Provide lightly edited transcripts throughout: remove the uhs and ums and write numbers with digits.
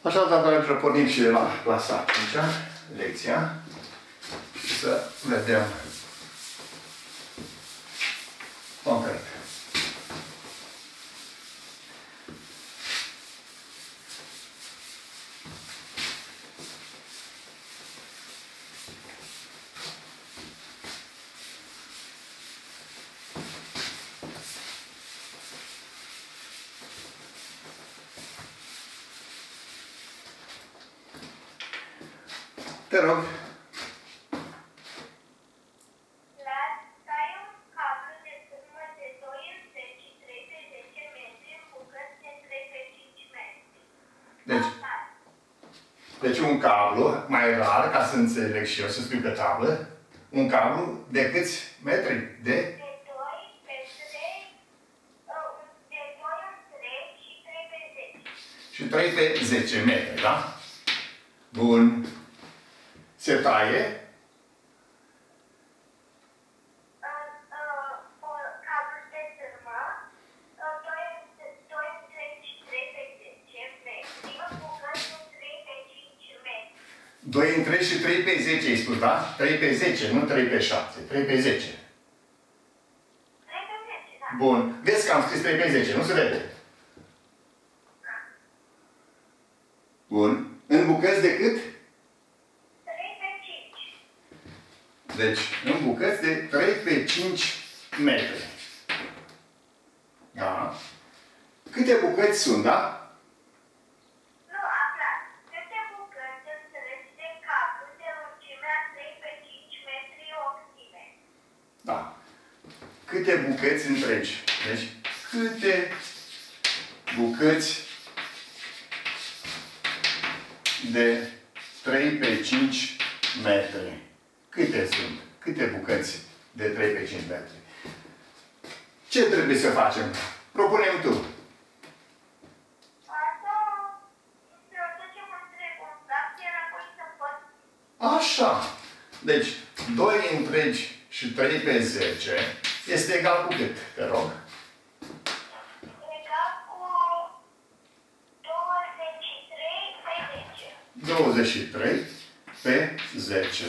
Așadar, dragilor, pornim și de la clasa 5-a, lecția, și să vedem concret. Te rog. Ai un cablu de sârmă de 2 în 10 și 3 pe 10 metri în bucăți de 3 pe 5 metri. Deci un cablu, mai rar, ca să înțeleg și eu, să spun pe tablă, un cablu de câți metri? De 2 pe 3, de 2 în 3 și 3 pe 10. Și 3 pe 10 metri, da? Bun. Se taie. Cablul de sârmă, 2 în 3 și 3 pe 10 metri, în bucăți de 3 pe 5 metri. 2 în 3 și 3 pe 10, ai spus, da? 3 pe 10, nu 3 pe 7. 3 pe 10. 3 pe 10, da. Bun. Vezi că am scris 3 pe 10, nu se vede? Bun. În bucăți de cât? 3 pe 5. Deci, în bucăți de 3 pe 5 metri. Da? Câte bucăți sunt, da? Nu, aflați. Câte bucăți înțelegi de cablu de lungimea 3 pe 5 metri oxime? Da. Câte bucăți întregi. Deci, câte bucăți de 3 pe 5 metri. Câte sunt? Câte bucăți de 3 pe 5 metri? Ce trebuie să facem? Propunem tu. Asta se ducem între contracție, apoi să împărțim. Așa. Deci, 2 întregi și 3 pe 10 este egal cu cât? Te rog. Egal cu 23 pe 10. 23 pe 10.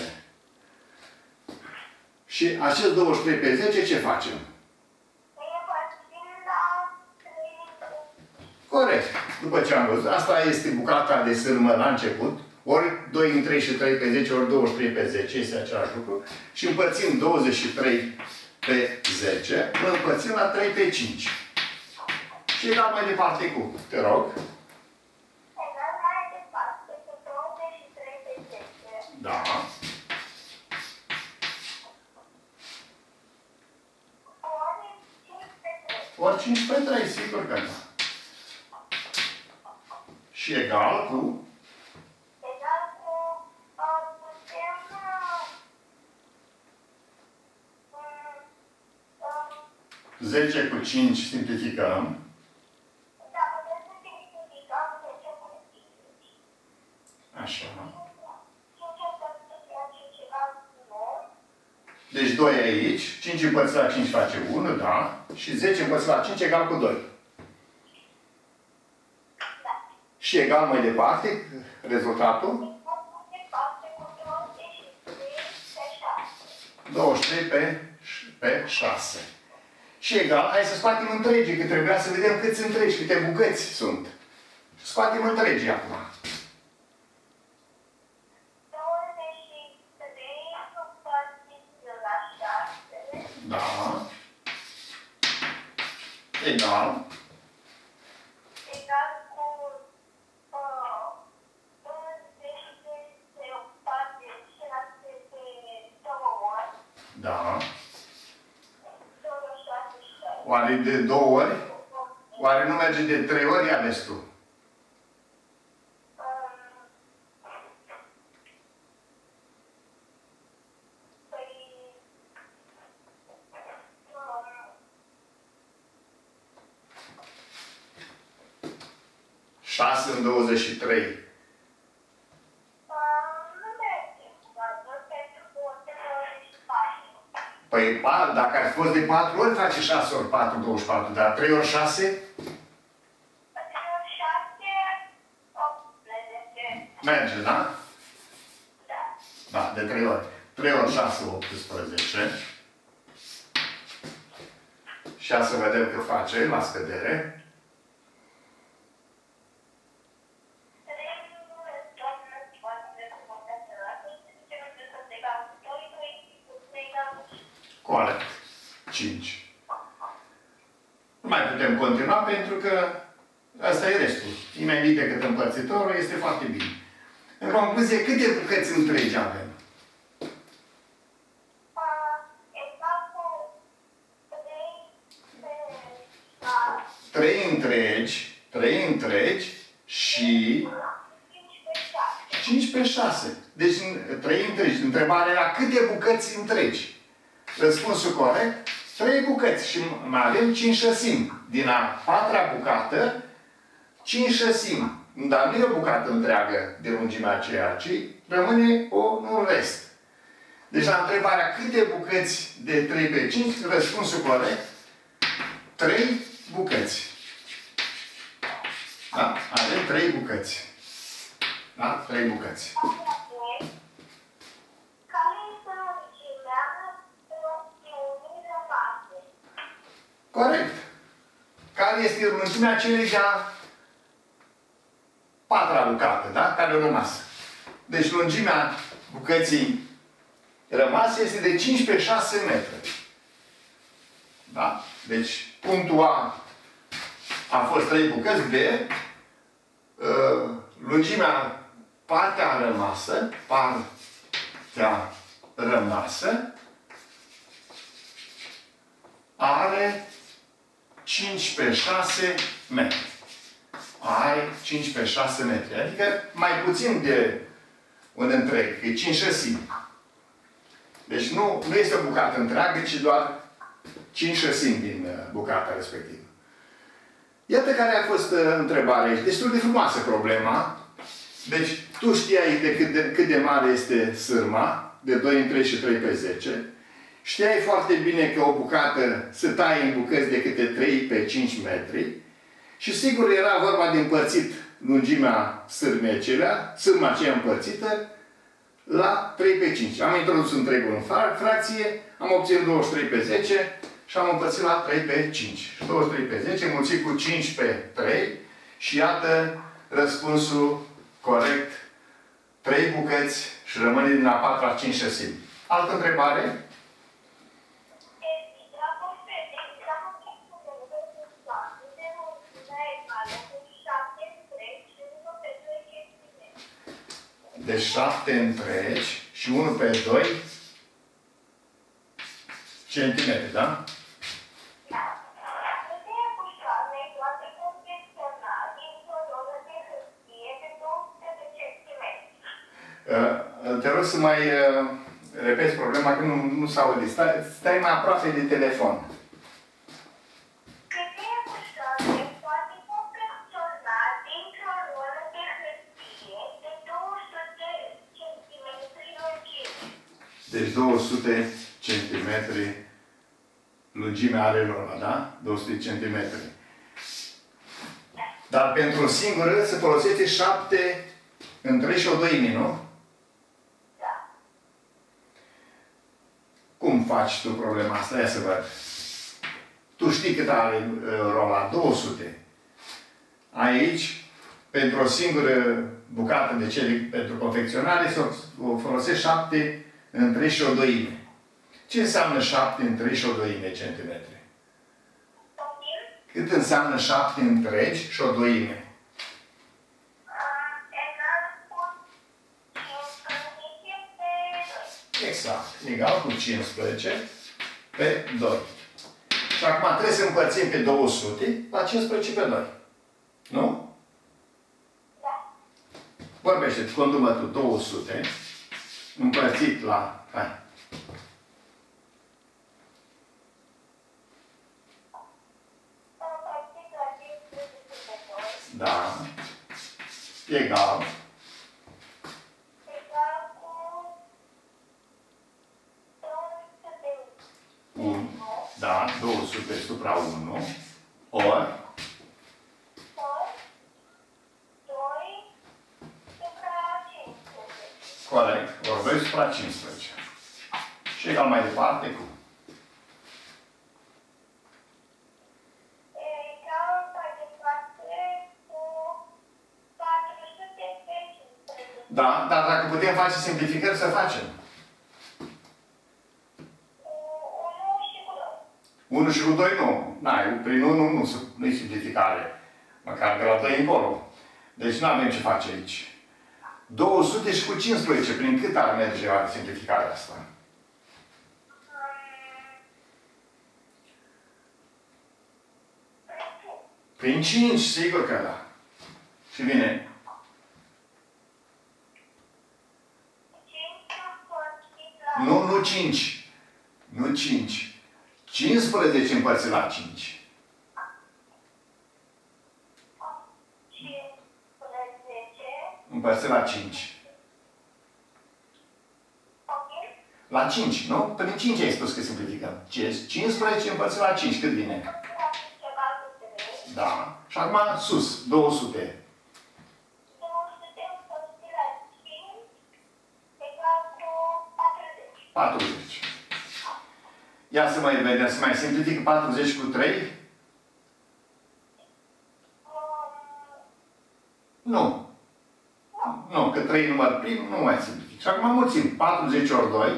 Și acest 23 pe 10 ce facem? Îi împărțim la 3. Corect. După ce am văzut, asta este bucata de sârmă la început. Ori 2 în 3 și 3 pe 10, ori 23 pe 10, este același lucru. Și împărțim 23 pe 10, îl împărțim la 3 pe 5. Și egal mai departe cu, te rog. Egal mai departe cu 23 pe 10. Da. Ori 5 pe 3. Ori 5 pe 3, sigur că da. Și egal cu Egal cu, putem, 10 cu 5 simplificăm. da, putem să simplificăm 10 cu 5. Așa. 5 împărțit la 5 egal cu 9. Deci 2 aici, 5 împărțit la 5 face 1, da? Și 10 împărțit la 5 egal cu 2. Da. Și egal mai departe, rezultatul? Departe cu 23 pe 6. 23 pe 6. Și egal, hai să scoatem întregii, că trebuia să vedem câți întregi, câte bucăți sunt. Scoatem întregii acum. 23 împărțit la 6. Da. Egal. Egal cu 23 se împarte și la pe 2 ori. Da. 2 ori 6 și 6. Oare de 2 ori? Oare nu merge de 3 ori? Ia vezi tu. Păi... 6 în 23. Nu merge, pentru că o să 24. Păi, dacă ar fi fost de 4 ori, face 6 ori 4, 24. Dar 3 ori 6? 3 ori 6, 18. Merge, da? Da, de 3 ori. 3 ori 6, 18. Și să vedem cât face la scădere. Corect. 5. Nu mai putem continua pentru că asta e restul. Imediat decât împărțitorul este foarte bine. În concluzie, câte bucăți întregi avem? Trei întregi și 5 pe 6. Deci 3 întregi. Întrebarea era câte bucăți întregi? Răspunsul corect, 3 bucăți. Și mai avem 5 șăsimi. Din a 4-a bucată, 5 șăsimi. Dar nu e o bucată întreagă de lungimea aceea, ci rămâne un rest. Deci la întrebarea câte bucăți de 3 pe 5, răspunsul corect, 3 bucăți. Da? Avem 3 bucăți. Da? 3 bucăți. Corect. Care este lungimea celei de-a 4-a bucată, da? Care a rămas. Deci lungimea bucății rămase este de 5 pe 6 metri. Da? Deci punctul A fost 3 bucăți, B, lungimea partea rămasă are 5 pe 6 metri. Are 5 pe 6 metri. Adică mai puțin de un întreg. E 5 șăsimi. Deci nu este o bucată întreagă, ci doar 5 șăsimi din bucata respectivă. Iată care a fost întrebarea. Destul de frumoasă problema. Deci, tu știai cât de mare este sârma, de 2 în 3 și 3 pe 10. Știai foarte bine că o bucată se taie în bucăți de câte 3 pe 5 metri. Și sigur era vorba de împărțit lungimea sârmei acelea, sârma aceea împărțită, la 3 pe 5. Am introdus întregul în fracție, am obținut 23 pe 10 și am împărțit la 3 pe 5. Și 23 pe 10 mulțit cu 5 pe 3 și iată răspunsul corect. 3 bucăți și rămâne din a 4-a 5 șăsimi. Altă întrebare? De 7 întregi și 1 pe 2 centimetri, da? Te rog să mai repeți problema, că nu s-aude. Stai mai aproape de telefon. Deci 200 cm lungimea are rola, da? 200 cm. Dar pentru o singură se folosește 7 întregi și o doime, nu? Da. Cum faci tu problema asta? Ia să văd. Tu știi cât are rola? 200. Aici, pentru o singură bucată de cele pentru confecționare, se folosește 7 întregi și o doime. Ce înseamnă 7 întregi și o doime centimetri? Cât înseamnă 7 întregi și o doime? Exact. Egal cu 15 pe 2. Și acum trebuie să împărțim pe 200 la 15 pe 2. Nu? Da. Vorbește, condumă tu 200 împărțit la... Hai. Da. Egal. Egal cu 1. Da, 200 supra 1. Ori. 2 supra Corect. Ori 2 supra 15. Și egal mai departe cu? Egal mai departe cu 400 pe 15. Da, dar dacă putem face simplificări, să facem. 1 și cu 2. 1 și cu 2 nu. N-ai, prin 1 nu-i simplificare. Măcar de la 2 încolo. Deci nu avem ce face aici. 200 și cu 15. Prin cât ar merge simplificarea asta? Prin 5, sigur că da. Și vine. 5 Nu 5. Nu 5. 15 împărțit la 5. 15 Împărțit la 5. ok? La 5, nu? Prin 5 ai spus că simplificăm. 15 împărțit la 5, cât vine? Egal cu 3. Da. Și acum sus, 200. 200 împărțit la 5 egal cu 40. 40. Ia să mai vedem, să mai simplific 40 cu 3? Nu. Nu, că 3 număr prim, nu mai simplific. Și acum mulțim. 40 ori 2. 40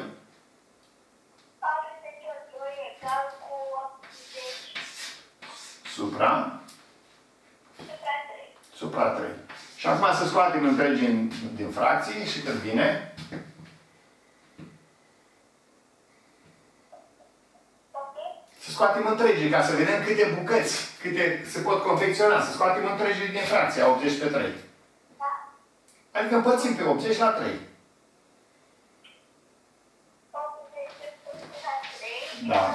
ori 2 egal cu 80 Supra supra 3. supra 3. Și acum să scoatem întregi din fracții și cât vine? Ok? Să scoatem întregi, ca să vedem câte bucăți, câte se pot confecționa. Să scoatem întregi din fracție, 80 pe 3. Da. Adică împărțim pe 80 la 3. 80 la 3. Da.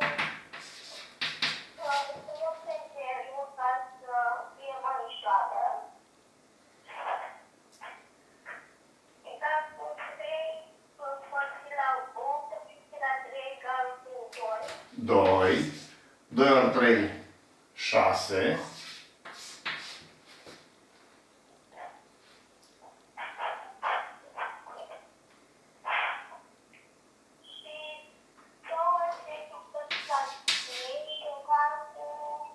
Egal cu 3 împărțit la 8 împărțit la 3 egal cu 2. 2. 2 ori 3, 6. Și 20 împărțit la 3 egal cu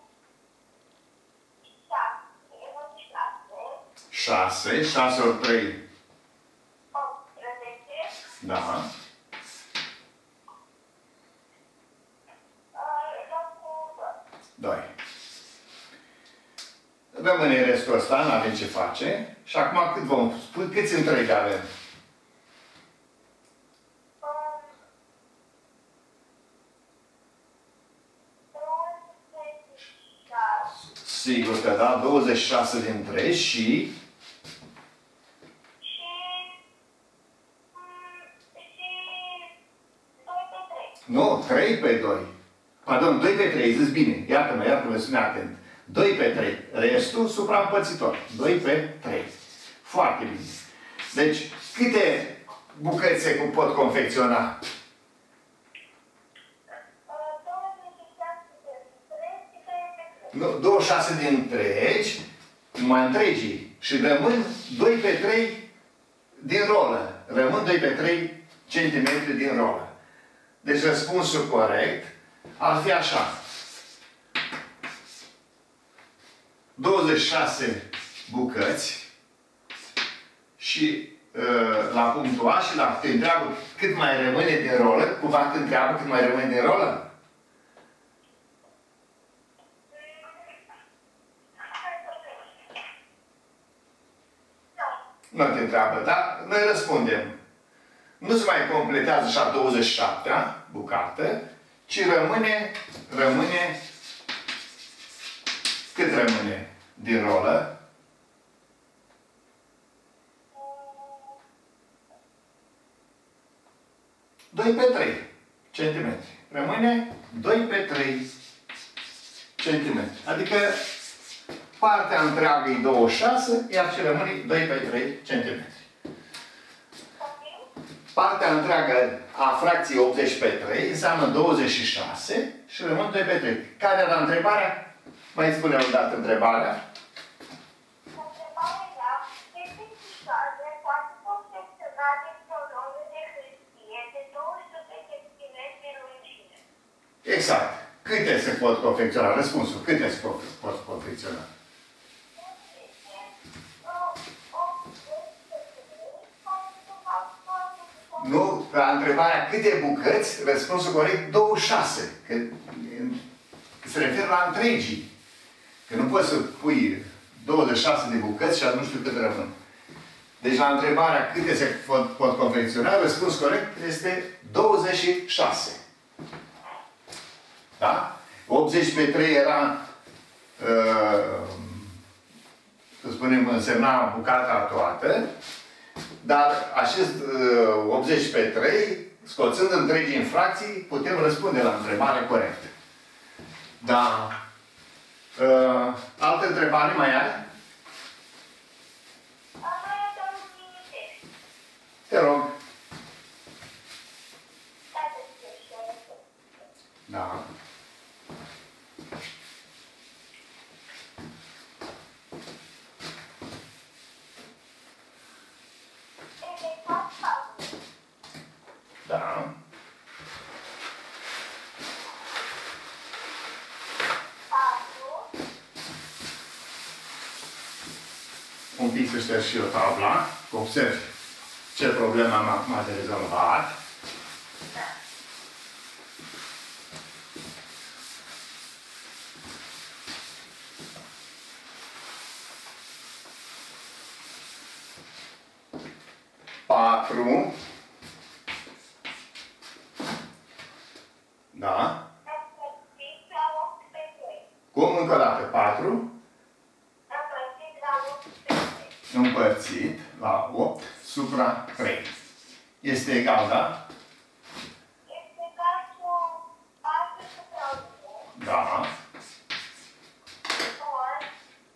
6. 6. 6 ori 3, 18. da. Egal cu 2. 2. Rămâne restul ăsta, nu avem ce face. Și acum cât vom spune, câți întregi avem? Sigur că da, 26 de întregi și... Și 2 pe 3. Nu, 3 pe 2. Pardon, 2 pe 3, zis bine. Iartă-mă, sunt atent. 2 pe 3. Restul supraîmpărțitor. 2 pe 3. Foarte bine. Deci, câte bucăți se pot confecționa? 26 de întregi, numai întregii. Și rămân 2 pe 3 din rolă. Rămân 2 pe 3 centimetri din rolă. Deci răspunsul corect ar fi așa. 26 bucăți și la punctul A și te întreabă cât mai rămâne din rolă. Cumva te întreabă cât mai rămâne din rolă? Nu te întreabă, dar noi răspundem. Nu se mai completează așa 27-a bucată, ci rămâne, cât rămâne din rolă? 2 pe 3 centimetri. Rămâne 2 pe 3 centimetri. Adică partea întreagă e 26, iar ce rămâne 2 pe 3 centimetri. Partea întreagă a fracției 80 pe 3 înseamnă 26 și rămân 2 pe 3. Care era întrebarea? Mai spune o dată întrebarea. Întrebarea era, este 26 poate confecționa dintr-o rolă de hârtie de 200 cm lungime. Exact. Câte se pot confecționa? Răspunsul. Câte se pot confecționa? Nu, la întrebarea câte bucăți, răspunsul corect 26. Că se referă la întregii. Că nu poți să pui 26 de bucăți și nu știu cât rămân. Deci la întrebarea câte se pot confecționa, răspunsul corect este 26. Da? 80 pe 3 era, să spunem, însemna bucata toată, dar acest 80 pe 3, scoțând întregii în fracții, putem răspunde la întrebare corectă. Da. Altă întrebare mai ai? Te rog. Da. Da. Un pic să șterg și eu tabla. Observ ce problemă am acum de rezolvat. Patru. Da. Cum? Încă o dată. 4. Împărțit la 8 supra 3. Este egal, da? Este egal cu 4 supra 1. Da. Ori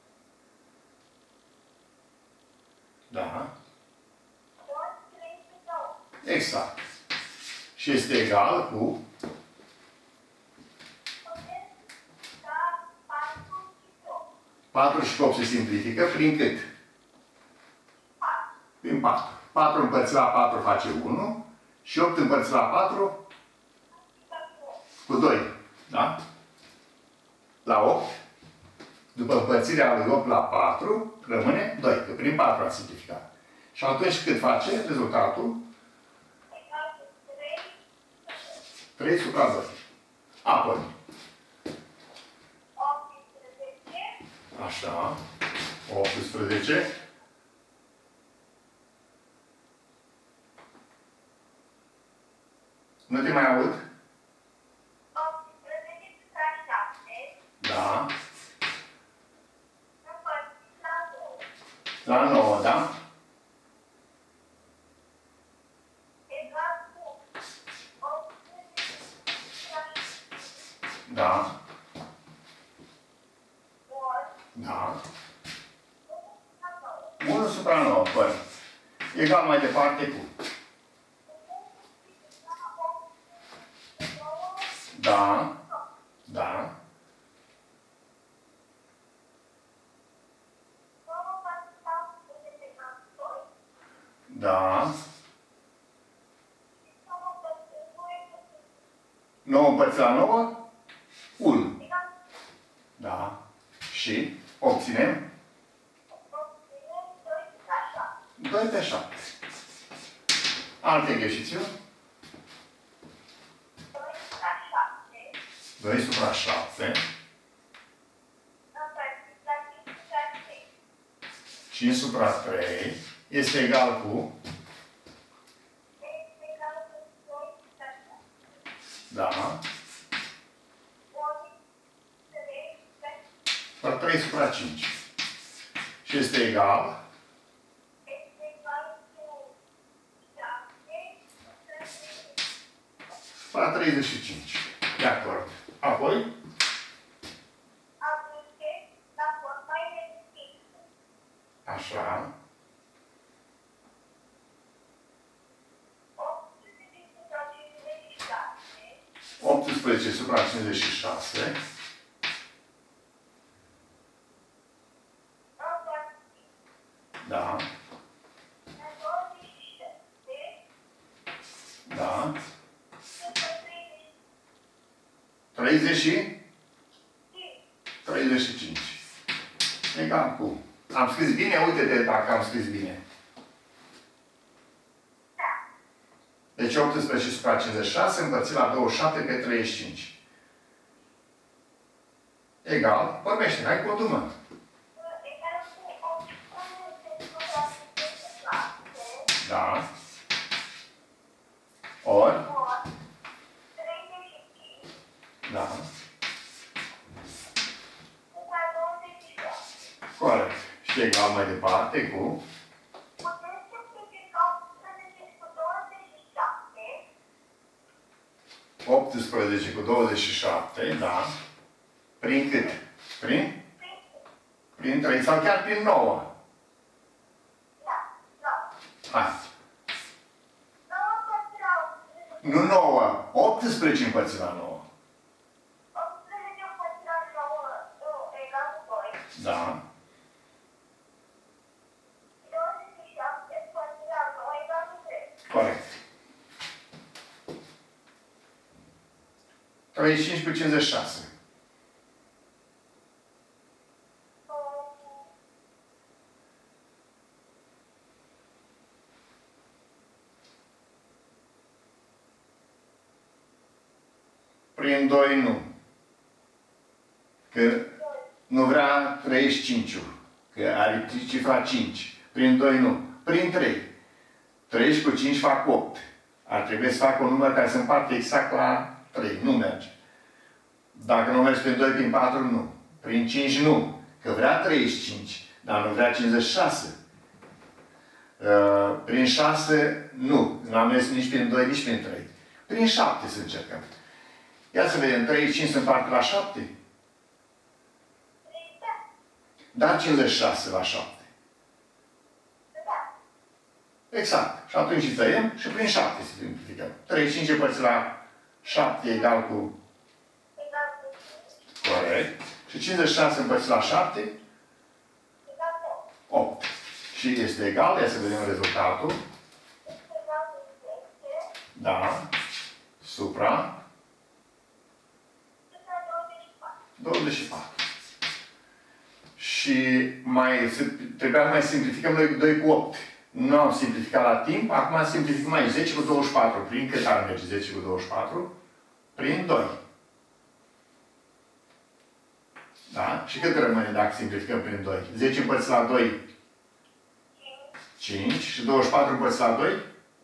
Da. 3 supra 8. Exact. Și este egal cu 4 și 8 se simplifică prin cât? Prin 4. 4 împărțit la 4 face 1 și 8 împărțit la 4 cu 2. Da? La 8, după împărțirea lui 8 la 4, rămâne 2, că prin 4 am simplificat. Și atunci cât face rezultatul? 3 supra 2. Apoi. Așa. 18. Nu te mai aud? 18 supra 7. Da. Împărțit la 9. La 9, da? Egal cu 18 supra 7. Da. Ori Da. 1 supra 9. 1 supra 9, păi. Egal mai departe cu. Da. Da. Da. 9 împărțit la 9? 1. Da. Și obținem 2 pe 7. Alte exercițiu. 2 supra 7. 5 supra 3 este egal cu. Da. Par 3 supra 5. Și este egal. La 35. De acord. Apoi? Așa. 18 supra 56. Da. 35. Egal cu. Am scris bine? Uite-te dacă am scris bine. Deci 18 supra 56 împărțit la 27 pe 35. Egal. Vorbește, hai contumă. Da. Ori. Da. Corect. Și egal mai departe cu 18 cu 27, da. Prin cât? Prin 3 sau chiar prin 9. Hai. Nu 9. 18 împărțit la 9. Da. Corect. 35 cu 56. Prin 2 nu. Că nu vrea 35-ul. Că are cifra 5. Prin 2 nu. Prin 3. 3 cu 5 fac 8. Ar trebui să fac un număr care se împarte exact la 3. Nu merge. Dacă nu mergi prin 2, prin 4, nu. Prin 5, nu. Că vrea 35, dar nu vrea 56. Prin 6, nu. Nu am mers nici prin 2, nici prin 3. Prin 7 să încercăm. Ia să vedem. 35 se împarte la 7. Dar 56 la 7. Exact. Și atunci îi tăiem și prin 7 să simplificăm. 35 împărțit la 7 egal cu... Corect. Și 56 împărțit la 7? 8. Și este egal. Ia să vedem rezultatul. Da. Supra. 24. Și trebuia să mai simplificăm noi 2 cu 8. Nu am simplificat la timp. Acum simplificăm mai 10 cu 24. Prin cât ar merge 10 cu 24? Prin 2. Da? Și cât rămâne dacă simplificăm prin 2? 10 împărțit la 2? 5. Și 24 împărțit la 2?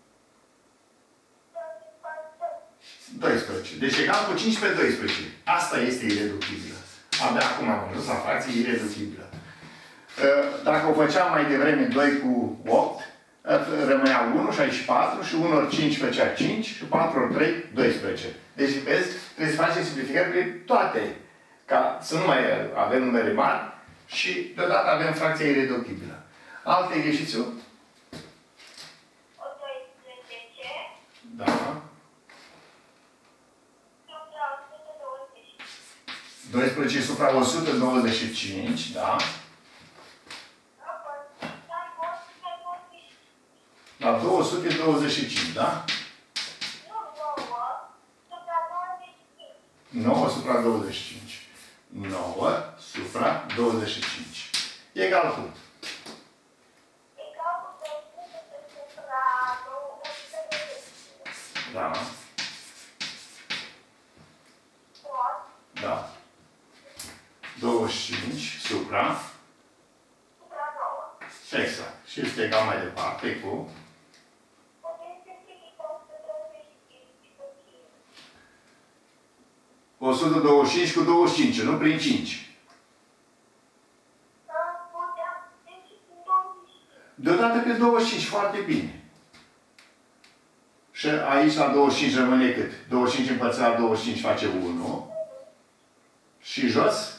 12. Deci egal cu 5 pe 12. Asta este ireductibilă. Abia acum am ajuns la fracție ireductibilă. Dacă o făceam mai devreme 2 cu 8, rămânea 1 și aici 4 și 1 ori 5 făcea 5 și 4 ori 3, 12. Deci, vezi, trebuie să facem simplificări pe toate. Ca să nu mai avem numere mari și deodată avem fracția ireductibilă. Alte exercițiu? 12. Da. 12 supra 125, da. La 225, da? 9 supra 25. 9 supra 25. Egal cu? Da. Da. 25 supra. Exact. Și este egal mai departe cu 125 cu 25, nu prin 5. Deodată pe 25, foarte bine. Și aici la 25 rămâne cât? 25 împărțit la 25 face 1. Și jos?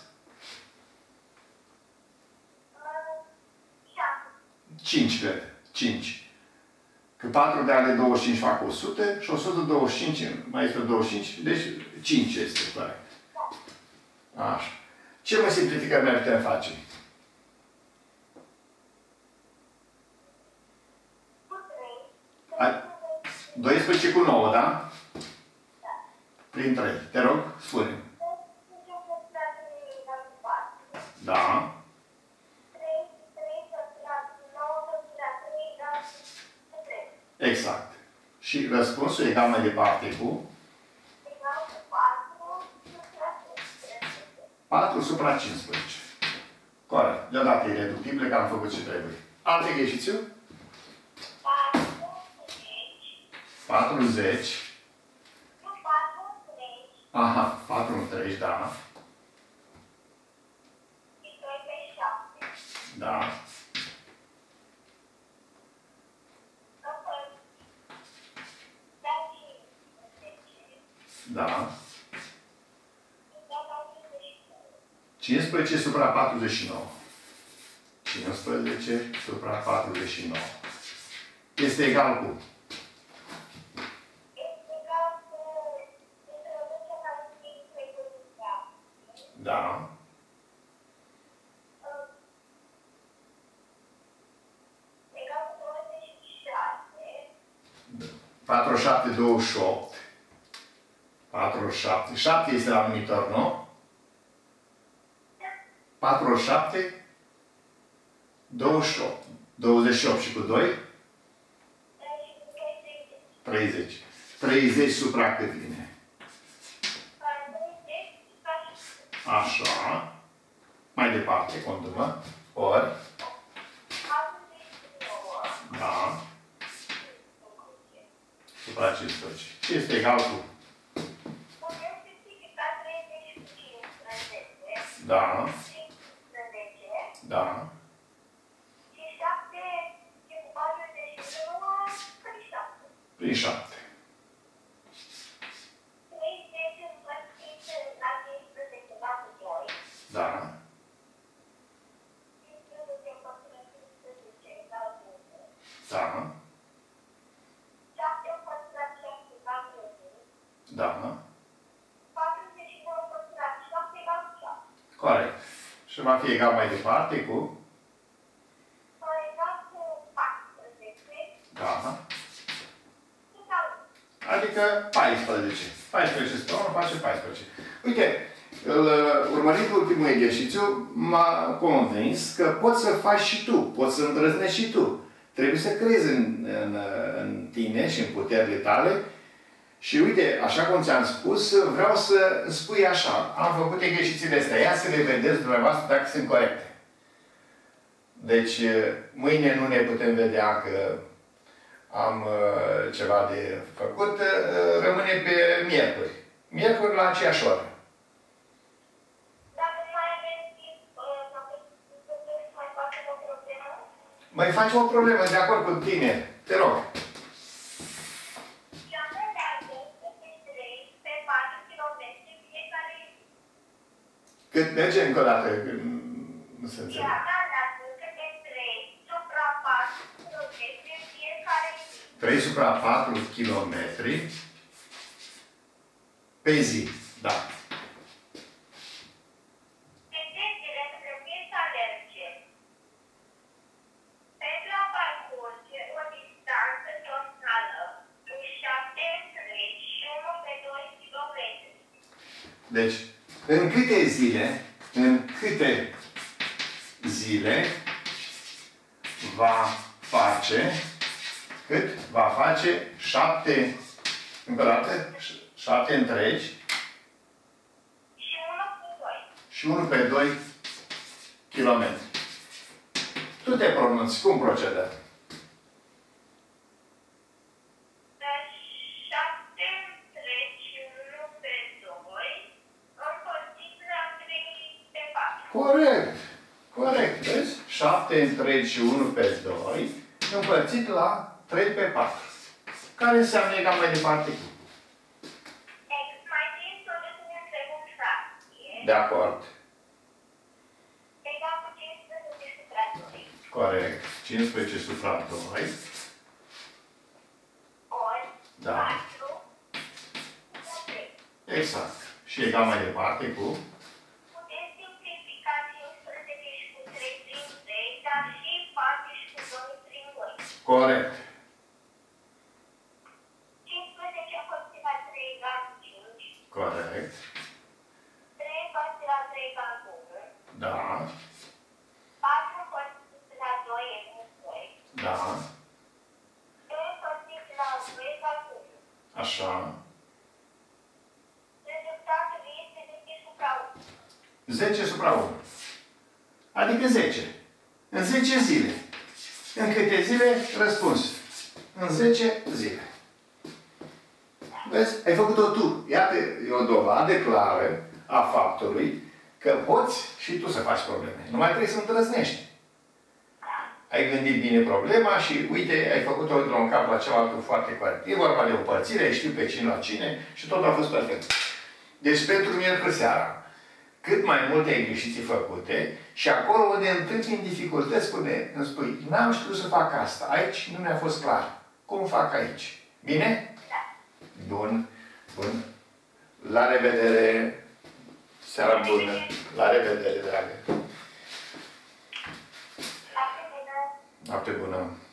5, cred. 5. Că 4 de ale 25 fac 100 și 125 mai este 25, deci 5 este corect. Așa. Ce mă simplificări mai putem face? 12 cu 9, da? Prin 3. Te rog, spune. Exact. Și răspunsul egal mai departe cu? Egal cu 4 supra 15. 4 supra 15. Corect. Deodată e reductibil, că am făcut ce trebuie. Alt exercițiu? 40. Nu, 4 întregi. Aha, 4 întregi, da. Și 2 pe 7. Da. Da. 15 supra 49. 15 supra 49. Este egal cu? Este egal cu introducerea încheiului de Da. egal cu 26. 47, 28. 47. 7 este la numitor, nu? 47, 28. 28 și cu 2? 30. 30 supra cât vine? Așa. Mai departe, continuă. Ori. Da. Supra 15. Ce este egal cu? Da. Da. Și 7 e cu 49 prin 7. Prin 7. 30 împărțit la 15 la 2. Da. 15 împărțit la 15 egal cu 1. Da. 7 împărțit la 7 egal cu 1. Da. 49 împărțit la 7 egal cu 7. Corect. Și va fi egal mai departe cu? Egal cu 14. Da. Egal. Adică 14. 14 spre 1 face 14. Uite, urmărind ultimul exercițiu, m-a convins că poți să faci și tu, poți să îndrăznești și tu. Trebuie să crezi în tine și în puterile tale. Și uite, așa cum ți-am spus, vreau să spui așa. Am făcut exercițiile astea. Ia să le vedeți dumneavoastră dacă sunt corecte. Deci, mâine nu ne putem vedea că am ceva de făcut. Rămâne pe miercuri. Miercuri la aceeași oră. Dacă mai avem timp, puteți să mai facem o problemă? Mai facem o problemă de acord cu tine. Te rog. Cât merge încă o dată? Nu se înțeleg. 3 supra 4 km pe zi. Da. Vedeți-le trebuie să alerge. Pentru a parcurge o distanță totală în 7 întregi și 1 pe 2 km. Deci, în câte zile va face, cât va face 7, încă o dată, 7 întregi și 1 pe 2 km. Tu te pronunți, cum procedă? 7 întregi și 1 pe 2 împărțit la 3 pe 4. Corect. Corect. Vezi? 7 întregi și 1 pe 2 împărțit la 3 pe 4. Care înseamnă egal mai departe? Mai țin soluția întregul fracție. De acord. Egal cu 15 supra 2. Corect. 15 supra 2. Ori Da. 4 supra 3. Exact. Și egal mai departe cu? Putem simplifica 15 și cu 3 prin 3, dar și 4 și cu 2 prin 2. Corect. 15 împărțit la 3 egal cu 5. Corect. 3 împărțit la 3 egal cu 1. Da. 4 împărțit la 2 egal cu 2. Da. 2 împărțit Așa. 10 supra 1. Adică 10. În 10 zile. În câte zile? Răspuns. În 10 zile. Vezi? Ai făcut-o tu. Iată, e o dovadă clară a faptului că poți și tu să faci probleme. Nu mai trebuie să îndrăznești. Ai gândit bine problema și, uite, ai făcut-o într-un cap la celălalt foarte corect. E vorba de o împărțire, știu pe cine la cine și tot a fost perfect. Deci, pentru miercuri seara, cât mai multe exerciții făcute și acolo unde întâlni dificultăți, îmi spui, n-am știut să fac asta. Aici nu mi-a fost clar. Cum fac aici? Bine? Bun. Bun. La revedere. Seara bună. La revedere, dragă. Noapte bună.